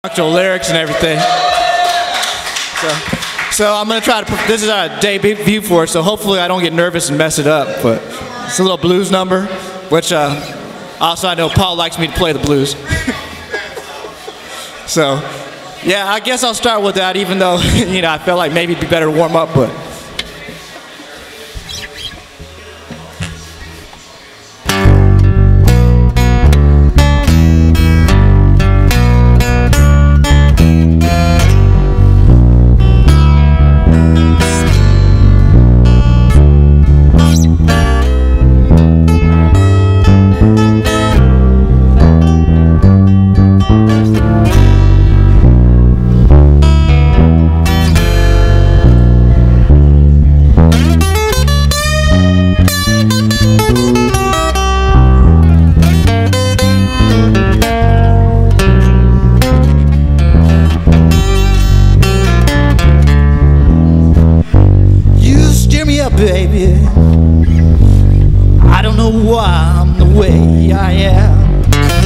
Actual lyrics and everything. So I'm gonna try to. This is our debut for it, so hopefully I don't get nervous and mess it up. But it's a little blues number, which also I know Paul likes me to play the blues. So yeah, I guess I'll start with that, even though I felt like maybe it'd be better to warm up, but. Baby, I don't know why I'm the way I am.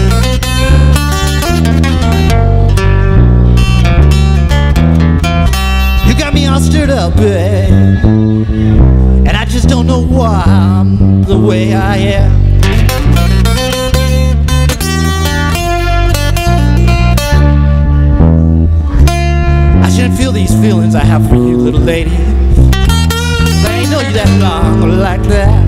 You got me all stirred up, babe, and I just don't know why I'm the way I am. I shouldn't feel these feelings I have for you, little lady. I ain't know you that long like that.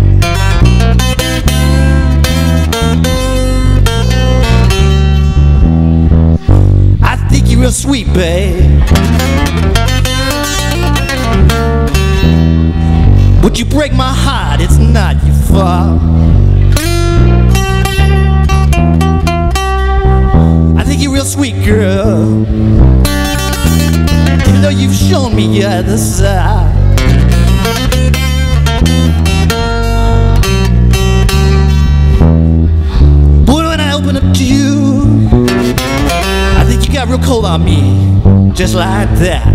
I think you're real sweet, babe. Would you break my heart? It's not your fault. I think you're real sweet, girl, even though you've shown me your other side. But when I open up to you, I think you got real cold on me, just like that.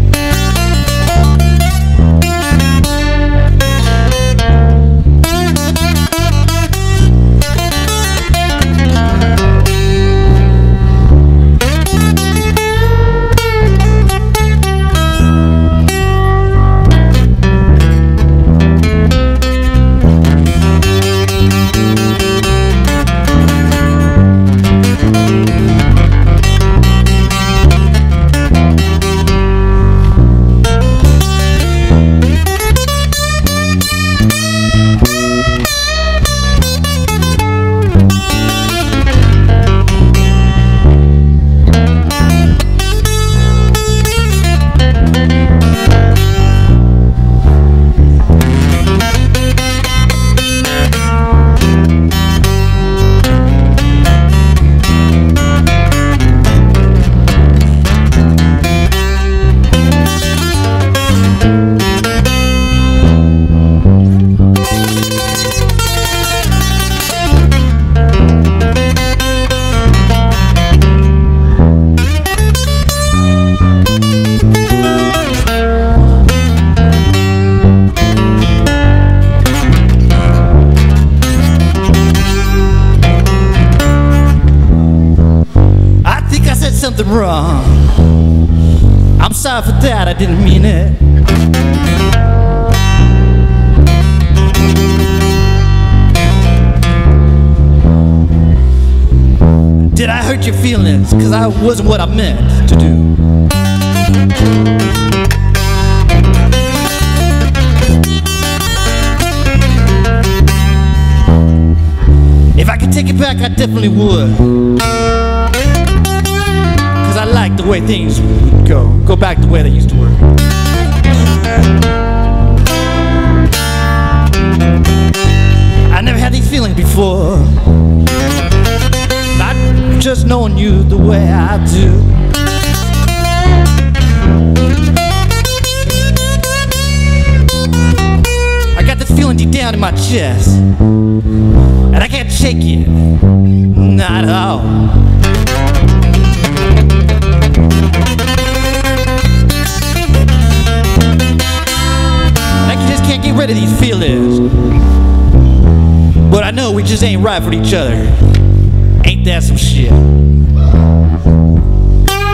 Something wrong. I'm sorry for that, I didn't mean it. Did I hurt your feelings? 'Cause I wasn't what I meant to do. If I could take it back, I definitely would. I like the way things go back the way they used to work. I never had these feelings before, not just knowing you the way I do. I got this feeling deep down in my chest, and I can't shake it, not at all. Can't get rid of these feelings, but I know we just ain't right for each other. Ain't that some shit?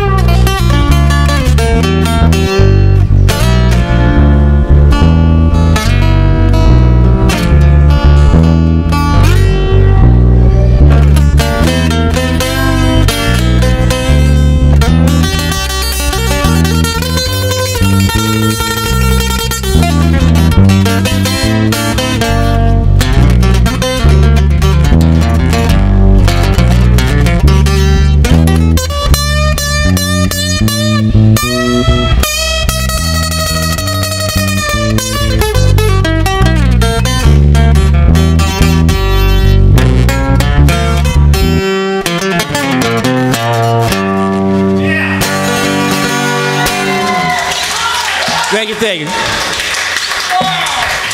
you think?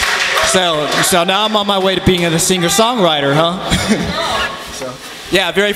So now I'm on my way to being a singer-songwriter, huh? So, yeah, very